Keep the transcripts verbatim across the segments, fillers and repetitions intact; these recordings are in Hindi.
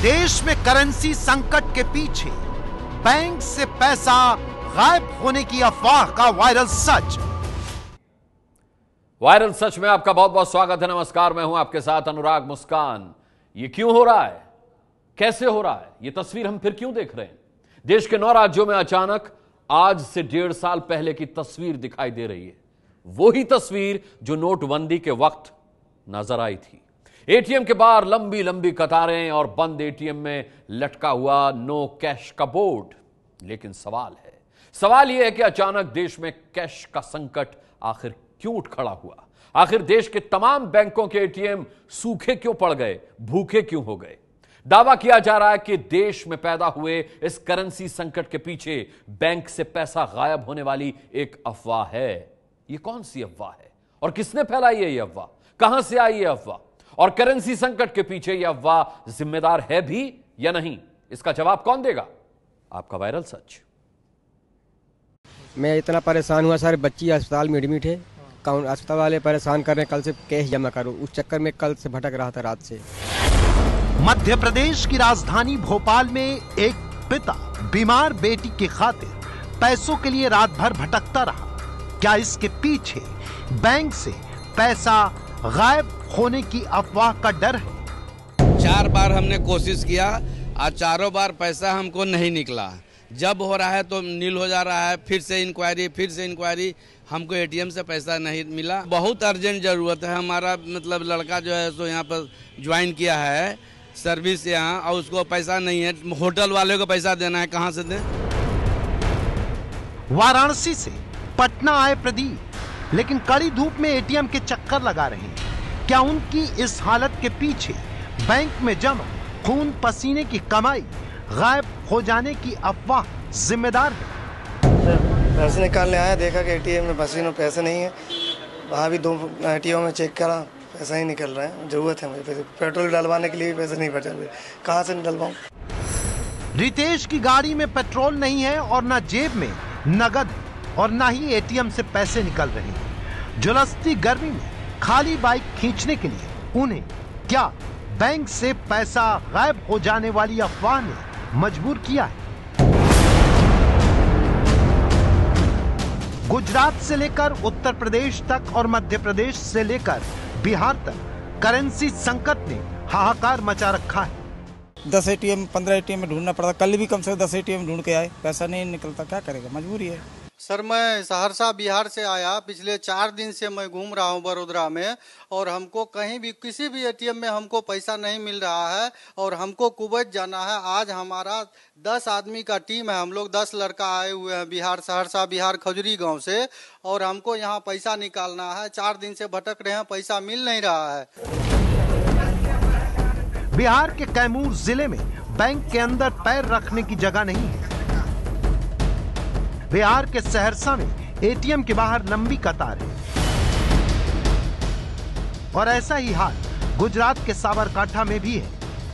देश में करेंसी संकट के पीछे बैंक से पैसा गायब होने की अफवाह का वायरल सच। वायरल सच में आपका बहुत बहुत स्वागत है। नमस्कार, मैं हूं आपके साथ अनुराग मुस्कान। ये क्यों हो रहा है, कैसे हो रहा है, ये तस्वीर हम फिर क्यों देख रहे हैं? देश के नौ राज्यों में अचानक आज से डेढ़ साल पहले की तस्वीर दिखाई दे रही है। वही तस्वीर जो नोटबंदी के वक्त नजर आई थी। एटीएम के बाहर लंबी लंबी कतारें और बंद एटीएम में लटका हुआ नो कैश का बोर्ड। लेकिन सवाल है सवाल यह है कि अचानक देश में कैश का संकट आखिर क्यों उठ खड़ा हुआ? आखिर देश के तमाम बैंकों के एटीएम सूखे क्यों पड़ गए, भूखे क्यों हो गए? दावा किया जा रहा है कि देश में पैदा हुए इस करेंसी संकट के पीछे बैंक से पैसा गायब होने वाली एक अफवाह है। यह कौन सी अफवाह है और किसने फैलाई है यह अफवाह? कहां से आई यह अफवाह? और करेंसी संकट के पीछे यह अफवाह जिम्मेदार है भी या नहीं? इसका जवाब कौन देगा? आपका वायरल सच। मैं इतना परेशान हुआ, सारे बच्ची अस्पताल में एडमिट है। काउंट अस्पताल वाले परेशान कर रहे हैं, कल से कैश जमा करो। उस चक्कर में कल से भटक रहा था रात से। मध्य प्रदेश की राजधानी भोपाल में एक पिता बीमार बेटी की खातिर पैसों के लिए रात भर भटकता रहा। क्या इसके पीछे बैंक से पैसा गायब होने की अफवाह का डर है? चार बार हमने कोशिश किया और चारों बार पैसा हमको नहीं निकला। जब हो रहा है तो नील हो जा रहा है, फिर से इंक्वायरी फिर से इंक्वायरी, हमको एटीएम से पैसा नहीं मिला। बहुत अर्जेंट जरूरत है। हमारा मतलब लड़का जो है सो यहाँ पर ज्वाइन किया है सर्विस यहाँ, और उसको पैसा नहीं है। होटल वाले को पैसा देना है, कहाँ से दें? वाराणसी से पटना आए प्रदीप, लेकिन कड़ी धूप में एटीएम के चक्कर लगा रहे हैं। क्या उनकी इस हालत के पीछे बैंक में जमा खून पसीने की कमाई गायब हो जाने की अफवाह जिम्मेदार है? पैसे निकालने आया, देखा कि एटीएम में मशीन में पैसे नहीं है। वहाँ भी दो एटीएम में चेक करा, पैसा ही निकल रहा है। जरूरत है मुझे पैसे, पेट्रोल डलवाने के लिए पैसे नहीं बचा, कहाँ से डलवाऊं? रितेश की गाड़ी में पेट्रोल नहीं है और न जेब में नगद और न ही एटीएम से पैसे निकल रहे हैं। झुलसती गर्मी में खाली बाइक खींचने के लिए उन्हें क्या बैंक से पैसा गायब हो जाने वाली अफवाह ने मजबूर किया है? गुजरात से लेकर उत्तर प्रदेश तक और मध्य प्रदेश से लेकर बिहार तक करेंसी संकट ने हाहाकार मचा रखा है। दस एटीएम पंद्रह एटीएम में ढूंढना पड़ता, कल भी कम से कम दस एटीएम ढूंढ के आए, पैसा नहीं निकलता, क्या करेगा, मजबूरी है। सर, मैं सहरसा बिहार से आया। पिछले चार दिन से मैं घूम रहा हूं बड़ोदरा में, और हमको कहीं भी किसी भी एटीएम में हमको पैसा नहीं मिल रहा है, और हमको कुवैत जाना है। आज हमारा दस आदमी का टीम है, हम लोग दस लड़का आए हुए हैं बिहार, सहरसा बिहार खजुरी गांव से, और हमको यहाँ पैसा निकालना है। चार दिन से भटक रहे हैं, पैसा मिल नहीं रहा है। बिहार के कैमूर जिले में बैंक के अंदर पैर रखने की जगह नहीं है। बिहार के सहरसा में एटीएम के बाहर लंबी कतार है, और ऐसा ही हाल गुजरात के साबरकांठा में भी है।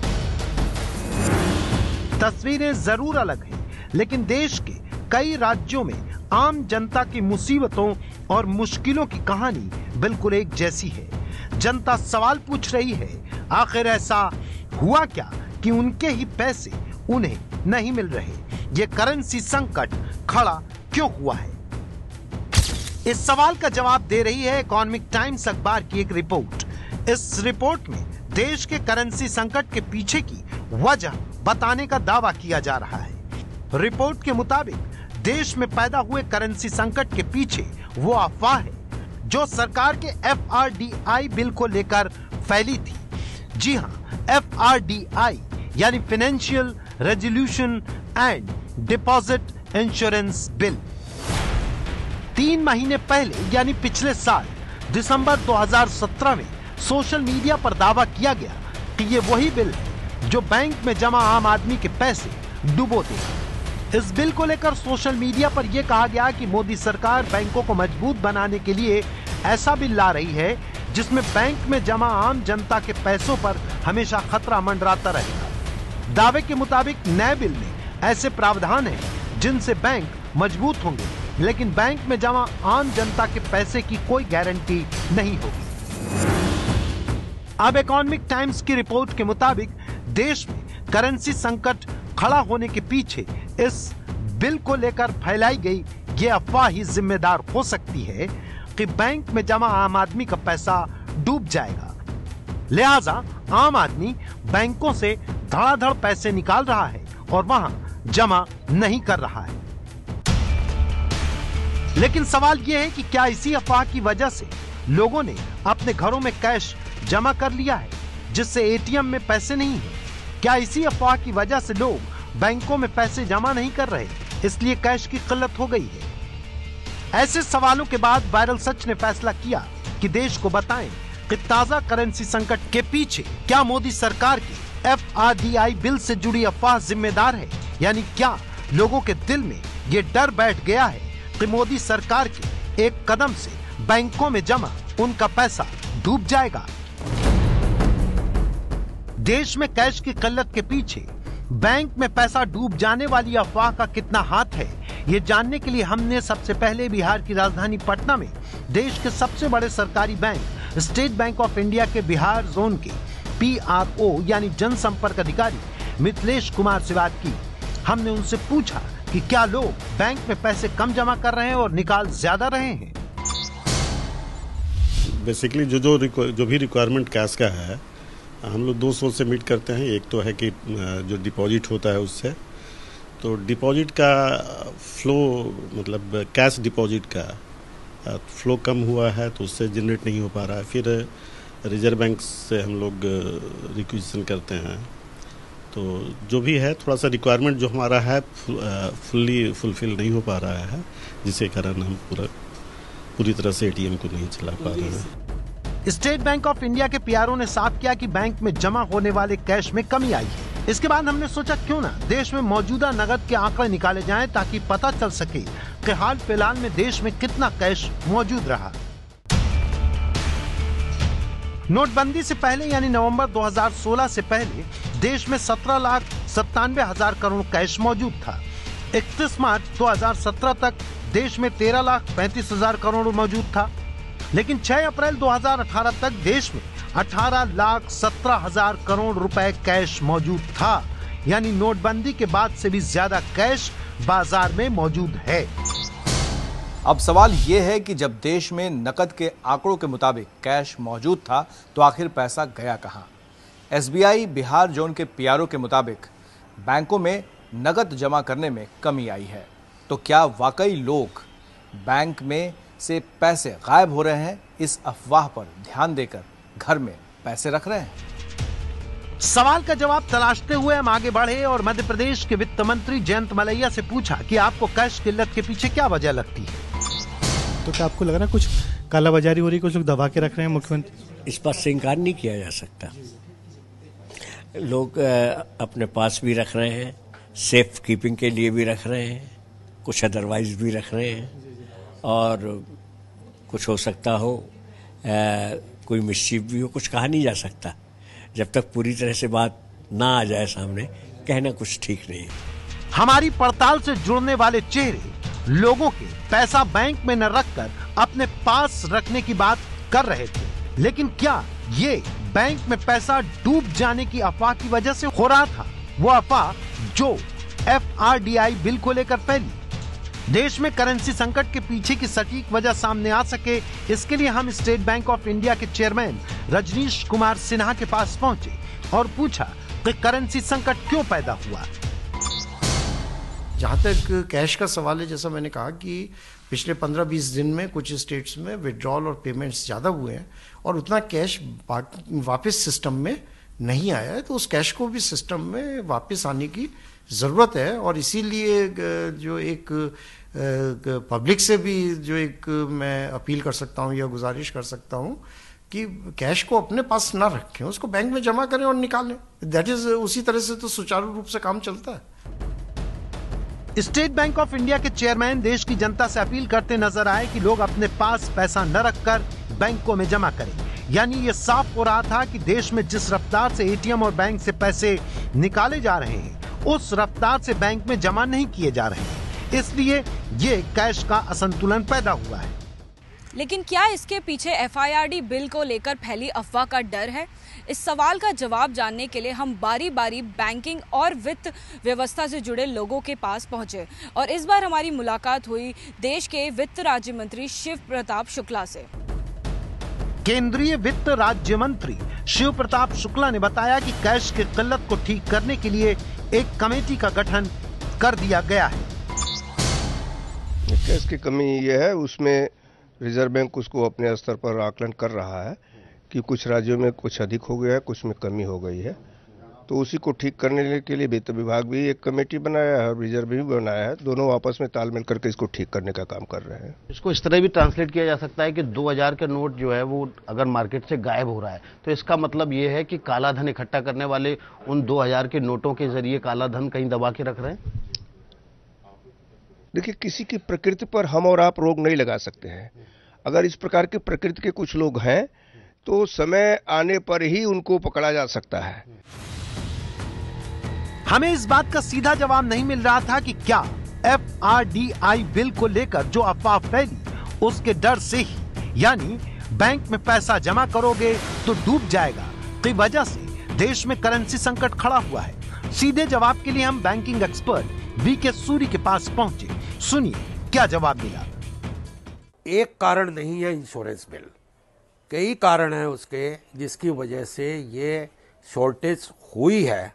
तस्वीरें जरूर अलग हैं, लेकिन देश के कई राज्यों में आम जनता की मुसीबतों और मुश्किलों की कहानी बिल्कुल एक जैसी है। जनता सवाल पूछ रही है, आखिर ऐसा हुआ क्या कि उनके ही पैसे उन्हें नहीं मिल रहे? ये करेंसी संकट खड़ा क्यों हुआ है? इस सवाल का जवाब दे रही है इकोनॉमिक टाइम्स अखबार की एक रिपोर्ट। इस रिपोर्ट में देश के करेंसी संकट के पीछे की वजह बताने का दावा किया जा रहा है। रिपोर्ट के मुताबिक देश में पैदा हुए करेंसी संकट के पीछे वो अफवाह है जो सरकार के F R D I bill को लेकर फैली थी। जी हाँ, एफ आर डी आई यानी financial resolution and deposit insurance bill. तीन महीने पहले यानी पिछले साल दिसंबर दो हज़ार सत्रह में सोशल मीडिया पर दावा किया गया कि ये वही बिल है जो बैंक में जमा आम आदमी के पैसे डुबो देगा। इस बिल को लेकर सोशल मीडिया पर यह कहा गया कि मोदी सरकार बैंकों को मजबूत बनाने के लिए ऐसा बिल ला रही है जिसमें बैंक में जमा आम जनता के पैसों पर हमेशा खतरा मंडराता रहेगा। दावे के मुताबिक नए बिल में ऐसे प्रावधान हैं जिनसे बैंक मजबूत होंगे, लेकिन बैंक में जमा आम जनता के पैसे की कोई गारंटी नहीं होगी। अब इकोनॉमिक टाइम्स की रिपोर्ट के मुताबिक देश में करेंसी संकट खड़ा होने के पीछे इस बिल को लेकर फैलाई गई ये अफवाह ही जिम्मेदार हो सकती है कि बैंक में जमा आम आदमी का पैसा डूब जाएगा। लिहाजा आम आदमी बैंकों से धड़ाधड़ पैसे निकाल रहा है और वहां जमा नहीं कर रहा है। लेकिन सवाल यह है कि क्या इसी अफवाह की वजह से लोगों ने अपने घरों में कैश जमा कर लिया है जिससे एटीएम में पैसे नहीं है? क्या इसी अफवाह की वजह से लोग बैंकों में पैसे जमा नहीं कर रहे इसलिए कैश की किल्लत हो गई है? ऐसे सवालों के बाद वायरल सच ने फैसला किया कि देश को बताएं कि ताजा करेंसी संकट के पीछे क्या मोदी सरकार की F R D I bill से जुड़ी अफवाह जिम्मेदार है? यानी क्या लोगों के दिल में ये डर बैठ गया है कि मोदी सरकार के एक कदम से बैंकों में जमा उनका पैसा डूब जाएगा? देश में कैश की किल्लत के पीछे बैंक में पैसा डूब जाने वाली अफवाह का कितना हाथ है, ये जानने के लिए हमने सबसे पहले बिहार की राजधानी पटना में देश के सबसे बड़े सरकारी bank State Bank of India के बिहार जोन के पी आर ओ यानी जनसंपर्क अधिकारी मिथिलेश कुमार से बात की। हमने उनसे पूछा कि क्या लोग बैंक में पैसे कम जमा कर रहे हैं और निकाल ज्यादा रहे हैं। बेसिकली जो जो जो भी रिक्वायरमेंट कैश का है हम लोग दो सोर्स से मीट करते हैं। एक तो है कि जो डिपॉजिट होता है उससे, तो डिपॉजिट का फ्लो मतलब कैश डिपॉजिट का फ्लो कम हुआ है तो उससे जनरेट नहीं हो पा रहा है। फिर रिजर्व बैंक से हम लोग रिक्विजिशन करते हैं, तो जो भी है थोड़ा सा रिक्वायरमेंट जो हमारा है फुल्ली फुलफिल नहीं हो पा रहा है, जिसके कारण हम पूरा पूरी तरह से एटीएम को नहीं चला पा रहे हैं। स्टेट बैंक ऑफ इंडिया के पी आर ओ ने साफ किया कि बैंक में जमा होने वाले कैश में कमी आई है। इसके बाद हमने सोचा क्यों ना देश में मौजूदा नकद के आंकड़े निकाले जाएं ताकि पता चल सके कि हाल फिलहाल में देश में कितना कैश मौजूद रहा। नोटबंदी से पहले यानी नवंबर दो हज़ार सोलह से पहले देश में सत्रह लाख सत्तानवे हजार करोड़ कैश मौजूद था। इकतीस मार्च दो हज़ार सत्रह तक देश में तेरह लाख पैंतीस हजार करोड़ मौजूद था, लेकिन छह अप्रैल दो हज़ार अठारह तक देश में अठारह लाख सत्रह हजार करोड़ रुपए कैश मौजूद था। यानी नोटबंदी के बाद से भी ज्यादा कैश बाजार में मौजूद है। अब सवाल यह है कि जब देश में नकद के आंकड़ों के मुताबिक कैश मौजूद था तो आखिर पैसा गया कहां? S B I Bihar zone के पी आर ओ के मुताबिक बैंकों में नकद जमा करने में कमी आई है। तो क्या वाकई लोग बैंक में से पैसे गायब हो रहे हैं? इस अफवाह पर ध्यान देकर घर में पैसे रख रहे हैं? सवाल का जवाब तलाशते हुए हम आगे बढ़े और मध्य प्रदेश के वित्त मंत्री जयंत मलैया से पूछा कि आपको कैश किल्लत के पीछे क्या वजह लगती है। तो क्या आपको लग रहा है कुछ कालाबाजारी हो रही, कुछ लोग दबा के रख रहे हैं मुख्यमंत्री? इस बात से इनकार नहीं किया जा सकता। लोग अपने पास भी रख रहे हैं, सेफ कीपिंग के लिए भी रख रहे हैं, कुछ अदरवाइज भी रख रहे हैं, और कुछ हो सकता हो आ, कोई मिस्चीफ भी हो, कुछ कहा नहीं जा सकता। जब तक पूरी तरह से बात ना आ जाए सामने, कहना कुछ ठीक नहीं है। हमारी पड़ताल से जुड़ने वाले चेहरे लोगों के पैसा बैंक में न रखकर अपने पास रखने की बात कर रहे थे, लेकिन क्या ये बैंक में पैसा डूब जाने की अफवाह की वजह से हो रहा था? वो अफवाह जो F R D I bill को लेकर फैली। देश में करेंसी संकट के पीछे की सटीक वजह सामने आ सके, इसके लिए हम स्टेट बैंक ऑफ इंडिया के चेयरमैन रजनीश कुमार सिन्हा के पास पहुंचे और पूछा कि करेंसी संकट क्यों पैदा हुआ। जहाँ तक कैश का सवाल है, जैसा मैंने कहा कि पिछले पंद्रह बीस दिन में कुछ स्टेट्स में विड्रॉल और पेमेंट्स ज़्यादा हुए हैं और उतना कैश वापस सिस्टम में नहीं आया है, तो उस कैश को भी सिस्टम में वापस आने की ज़रूरत है। और इसीलिए जो एक पब्लिक से भी जो एक मैं अपील कर सकता हूँ या गुजारिश कर सकता हूँ कि कैश को अपने पास ना रखें, उसको बैंक में जमा करें और निकालें। दैट इज उसी तरह से तो सुचारू रूप से काम चलता है। स्टेट बैंक ऑफ इंडिया के चेयरमैन देश की जनता से अपील करते नजर आए कि लोग अपने पास पैसा न रखकर बैंकों में जमा करें। यानी ये साफ हो रहा था कि देश में जिस रफ्तार से ए टी एम और बैंक से पैसे निकाले जा रहे हैं, उस रफ्तार से बैंक में जमा नहीं किए जा रहे हैं, इसलिए ये कैश का असंतुलन पैदा हुआ है। लेकिन क्या इसके पीछे F I R D bill को लेकर फैली अफवाह का डर है? इस सवाल का जवाब जानने के लिए हम बारी बारी बैंकिंग और वित्त व्यवस्था से जुड़े लोगों के पास पहुंचे और इस बार हमारी मुलाकात हुई देश के वित्त राज्य मंत्री शिव प्रताप शुक्ला से। केंद्रीय वित्त राज्य मंत्री शिव प्रताप शुक्ला ने बताया कि कैश की किल्लत को ठीक करने के लिए एक कमेटी का गठन कर दिया गया है। कैश की कमी ये है, उसमें रिजर्व बैंक उसको अपने स्तर पर आकलन कर रहा है कि कुछ राज्यों में कुछ अधिक हो गया है, कुछ में कमी हो गई है, तो उसी को ठीक करने के लिए वित्त विभाग भी एक कमेटी बनाया है और रिजर्व भी बनाया है। दोनों आपस में तालमेल करके इसको ठीक करने का काम कर रहे हैं। इसको इस तरह भी ट्रांसलेट किया जा सकता है कि दो हज़ार के नोट जो है वो अगर मार्केट से गायब हो रहा है तो इसका मतलब ये है कि काला धन इकट्ठा करने वाले उन दो हज़ार के नोटों के जरिए काला धन कहीं दबा के रख रहे हैं। देखिए, किसी की प्रकृति पर हम और आप रोक नहीं लगा सकते हैं। अगर इस प्रकार की प्रकृति के कुछ लोग हैं तो समय आने पर ही उनको पकड़ा जा सकता है। हमें इस बात का सीधा जवाब नहीं मिल रहा था कि क्या F R D I bill को लेकर जो अफवाह फैली उसके डर से ही, यानी बैंक में पैसा जमा करोगे तो डूब जाएगा, की वजह से देश में करेंसी संकट खड़ा हुआ है। सीधे जवाब के लिए हम बैंकिंग एक्सपर्ट वी के सूरी के पास पहुंचे। सुनिए क्या जवाब मिला। एक कारण नहीं है इंश्योरेंस बिल, कई कारण है उसके जिसकी वजह से ये शॉर्टेज हुई है।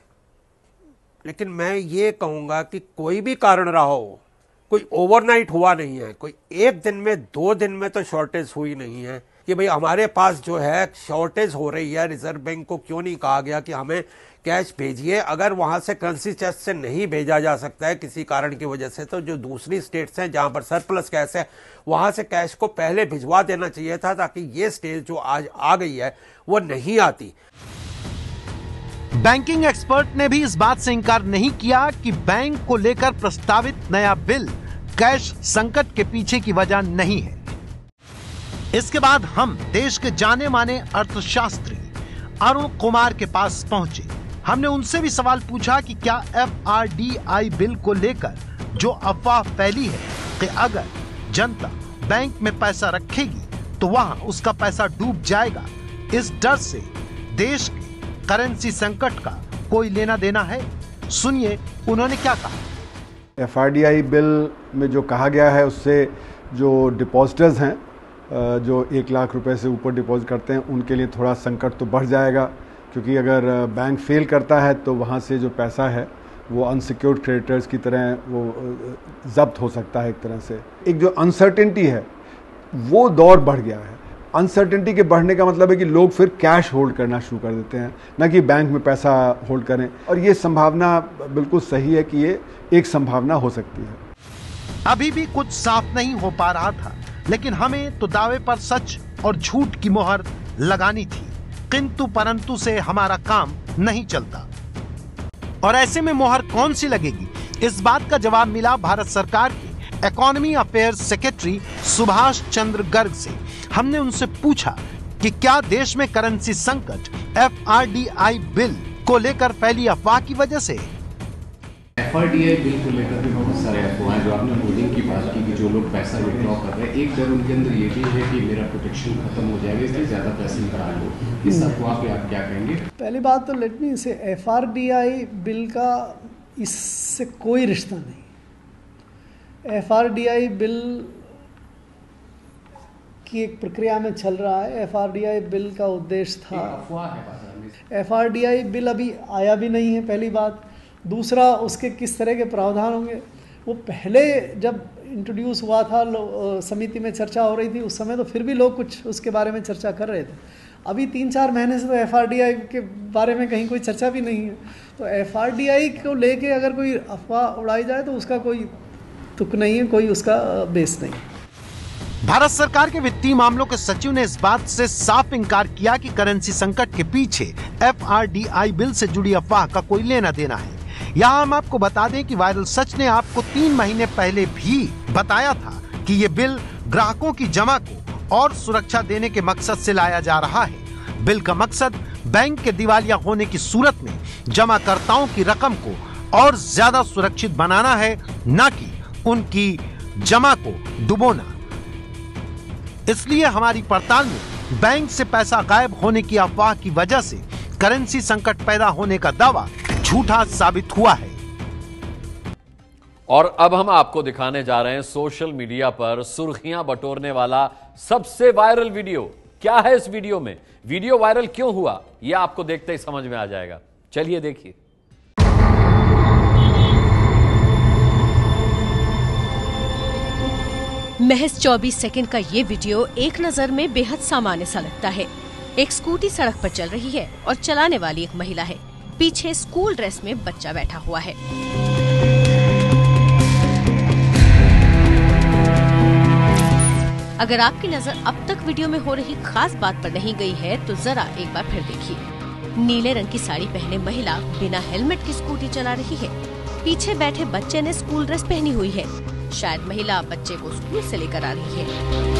लेकिन मैं ये कहूंगा कि कोई भी कारण रहा हो, कोई ओवरनाइट हुआ नहीं है, कोई एक दिन में दो दिन में तो शॉर्टेज हुई नहीं है कि भाई हमारे पास जो है शॉर्टेज हो रही है। रिजर्व बैंक को क्यों नहीं कहा गया कि हमें कैश भेजिए? अगर वहां से करेंसी चेस्ट से नहीं भेजा जा सकता है किसी कारण की वजह से, तो जो दूसरी स्टेट्स हैं जहां पर सरप्लस कैश है वहां से कैश को पहले भिजवा देना चाहिए था, ताकि ये स्टेज जो आज आ गई है वो नहीं आती। बैंकिंग एक्सपर्ट ने भी इस बात से इंकार नहीं किया कि बैंक को लेकर प्रस्तावित नया बिल कैश संकट के पीछे की वजह नहीं है। इसके बाद हम देश के जाने माने अर्थशास्त्री अरुण कुमार के पास पहुंचे। हमने उनसे भी सवाल पूछा कि क्या F R D I bill को लेकर जो अफवाह फैली है कि अगर जनता बैंक में पैसा रखेगी तो वहां उसका पैसा डूब जाएगा, इस डर से देश के करेंसी संकट का कोई लेना देना है। सुनिए उन्होंने क्या कहा। F R D I bill में जो कहा गया है उससे जो डिपॉजिटर्स हैं, जो एक लाख रुपए से ऊपर डिपॉजिट करते हैं, उनके लिए थोड़ा संकट तो बढ़ जाएगा, क्योंकि अगर बैंक फेल करता है तो वहाँ से जो पैसा है वो अनसिक्योर्ड क्रेडिटर्स की तरह वो जब्त हो सकता है। एक तरह से एक जो अनसर्टेनिटी है वो दौर बढ़ गया है। अनसर्टेनिटी के बढ़ने का मतलब है कि लोग फिर कैश होल्ड करना शुरू कर देते हैं, ना कि बैंक में पैसा होल्ड करें। और ये संभावना बिल्कुल सही है कि ये एक संभावना हो सकती है। अभी भी कुछ साफ नहीं हो पा रहा था, लेकिन हमें तो दावे पर सच और झूठ की मोहर लगानी थी, किंतु परंतु से हमारा काम नहीं चलता। और ऐसे में मोहर कौन सी लगेगी, इस बात का जवाब मिला भारत सरकार के economy affairs secretary Subhash Chandra Garg से। हमने उनसे पूछा कि क्या देश में करेंसी संकट F R D I bill को लेकर फैली अफवाह की वजह से? F R D I bill को लेकर भी बहुत सारे अफवाह हैं। जो आपने होल्डिंग की बात की कि जो लोग पैसा विड्रॉ कर रहे हैं, एक डर उनके अंदर ये भी है कि मेरा प्रोटेक्शन खत्म हो जाएगा इसलिए ज्यादा पैसे निकाल लो। इस अफवाह पे आप क्या कहेंगे? पहली बात तो let me say F R D I bill का इससे कोई रिश्ता नहीं। F R D I bill की एक प्रक्रिया में चल रहा है। F R D I bill का उद्देश्य था, F R D I bill अभी आया भी नहीं है पहली बात। दूसरा, उसके किस तरह के प्रावधान होंगे वो पहले जब इंट्रोड्यूस हुआ था, समिति में चर्चा हो रही थी, उस समय तो फिर भी लोग कुछ उसके बारे में चर्चा कर रहे थे। अभी तीन चार महीने से तो एफ आर डी आई के बारे में कहीं कोई चर्चा भी नहीं है। तो एफ आर डी आई को लेके अगर कोई अफवाह उड़ाई जाए तो उसका कोई तुक नहीं है, कोई उसका बेस नहीं। भारत सरकार के वित्तीय मामलों के सचिव ने इस बात से साफ इंकार किया कि करेंसी संकट के पीछे F R D I bill से जुड़ी अफवाह का कोई लेना देना है। यहाँ हम आपको बता दें कि वायरल सच ने आपको तीन महीने पहले भी बताया था कि ये बिल ग्राहकों की जमा को और सुरक्षा देने के मकसद से लाया जा रहा है। बिल का मकसद बैंक के दिवालिया होने की सूरत में जमाकर्ताओं की रकम को और ज्यादा सुरक्षित बनाना है, न कि उनकी जमा को डुबोना। इसलिए हमारी पड़ताल में बैंक से पैसा गायब होने की अफवाह की वजह से करेंसी संकट पैदा होने का दावा झूठा साबित हुआ है। और अब हम आपको दिखाने जा रहे हैं सोशल मीडिया पर सुर्खियां बटोरने वाला सबसे वायरल वीडियो। क्या है इस वीडियो में, वीडियो वायरल क्यों हुआ, यह आपको देखते ही समझ में आ जाएगा। चलिए देखिए। महज चौबीस सेकंड का ये वीडियो एक नजर में बेहद सामान्य सा लगता है। एक स्कूटी सड़क पर चल रही है और चलाने वाली एक महिला है। पीछे स्कूल ड्रेस में बच्चा बैठा हुआ है। अगर आपकी नजर अब तक वीडियो में हो रही खास बात पर नहीं गई है तो जरा एक बार फिर देखिए। नीले रंग की साड़ी पहने महिला बिना हेलमेट की स्कूटी चला रही है। पीछे बैठे बच्चे ने स्कूल ड्रेस पहनी हुई है। शायद महिला बच्चे को स्कूल से लेकर आ रही है।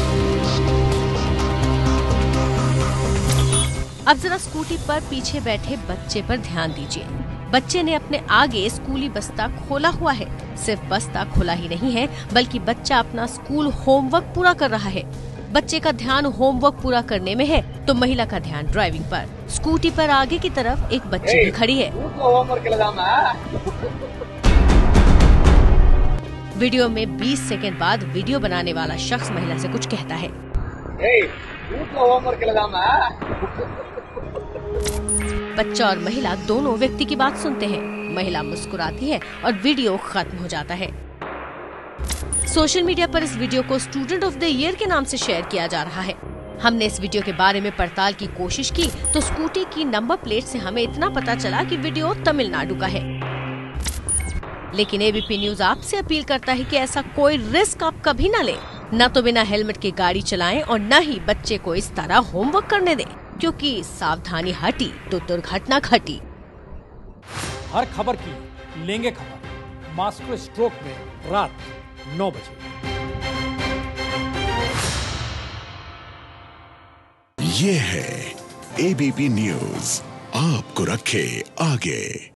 अब जरा स्कूटी पर पीछे बैठे बच्चे पर ध्यान दीजिए। बच्चे ने अपने आगे स्कूली बस्ता खोला हुआ है। सिर्फ बस्ता खोला ही नहीं है बल्कि बच्चा अपना स्कूल होमवर्क पूरा कर रहा है। बच्चे का ध्यान होमवर्क पूरा करने में है तो महिला का ध्यान ड्राइविंग पर। स्कूटी पर आगे की तरफ एक बच्ची भी खड़ी है। वीडियो में बीस सेकंड बाद वीडियो बनाने वाला शख्स महिला से कुछ कहता है। बच्चा और महिला दोनों व्यक्ति की बात सुनते हैं। महिला मुस्कुराती है और वीडियो खत्म हो जाता है। सोशल मीडिया पर इस वीडियो को स्टूडेंट ऑफ द ईयर के नाम से शेयर किया जा रहा है। हमने इस वीडियो के बारे में पड़ताल की कोशिश की तो स्कूटी की नंबर प्लेट से हमें इतना पता चला कि वीडियो तमिलनाडु का है। लेकिन एबीपी न्यूज आपसे अपील करता है कि ऐसा कोई रिस्क आप कभी न लें। न तो बिना हेलमेट के गाड़ी चलाएं और न ही बच्चे को इस तरह होमवर्क करने दें, क्योंकि सावधानी हटी तो दुर्घटना घटी। हर खबर की लेंगे खबर मास्टर स्ट्रोक में रात नौ बजे। ये है एबीपी न्यूज, आपको रखे आगे।